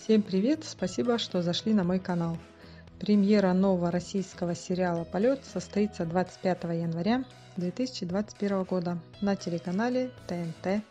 Всем привет! Спасибо, что зашли на мой канал. Премьера нового российского сериала «Полет» состоится 25 января 2021 года на телеканале ТНТ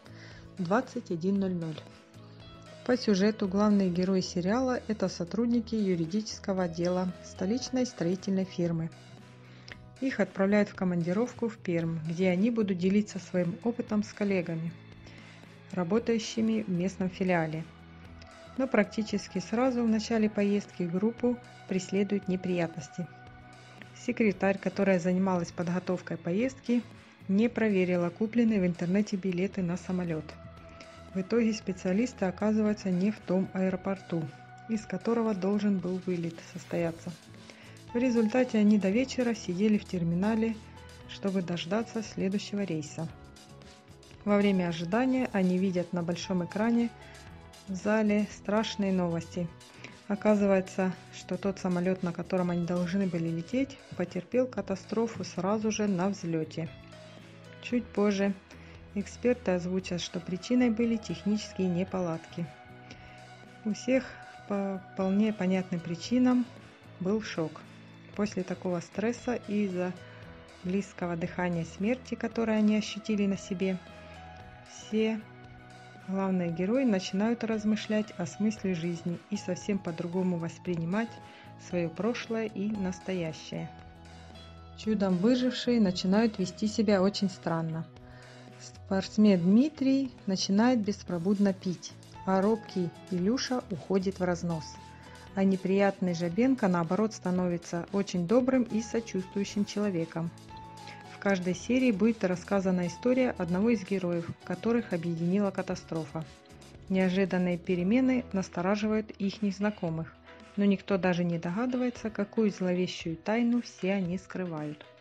21:00. По сюжету главные герои сериала – это сотрудники юридического отдела столичной строительной фирмы. Их отправляют в командировку в Пермь, где они будут делиться своим опытом с коллегами, работающими в местном филиале. Но практически сразу в начале поездки группу преследуют неприятности. Секретарь, которая занималась подготовкой поездки, не проверила купленные в интернете билеты на самолет. В итоге специалисты оказываются не в том аэропорту, из которого должен был вылет состояться. В результате они до вечера сидели в терминале, чтобы дождаться следующего рейса. Во время ожидания они видят на большом экране в зале страшные новости. Оказывается, что тот самолет, на котором они должны были лететь, потерпел катастрофу сразу же на взлете. Чуть позже эксперты озвучат, что причиной были технические неполадки. У всех по вполне понятным причинам был шок. После такого стресса и из-за близкого дыхания смерти, которое они ощутили на себе, все главные герои начинают размышлять о смысле жизни и совсем по-другому воспринимать свое прошлое и настоящее. Чудом выжившие начинают вести себя очень странно. Спортсмен Дмитрий начинает беспробудно пить, а робкий Илюша уходит в разнос. А неприятный Жабенко, наоборот, становится очень добрым и сочувствующим человеком. В каждой серии будет рассказана история одного из героев, которых объединила катастрофа. Неожиданные перемены настораживают их незнакомых, но никто даже не догадывается, какую зловещую тайну все они скрывают.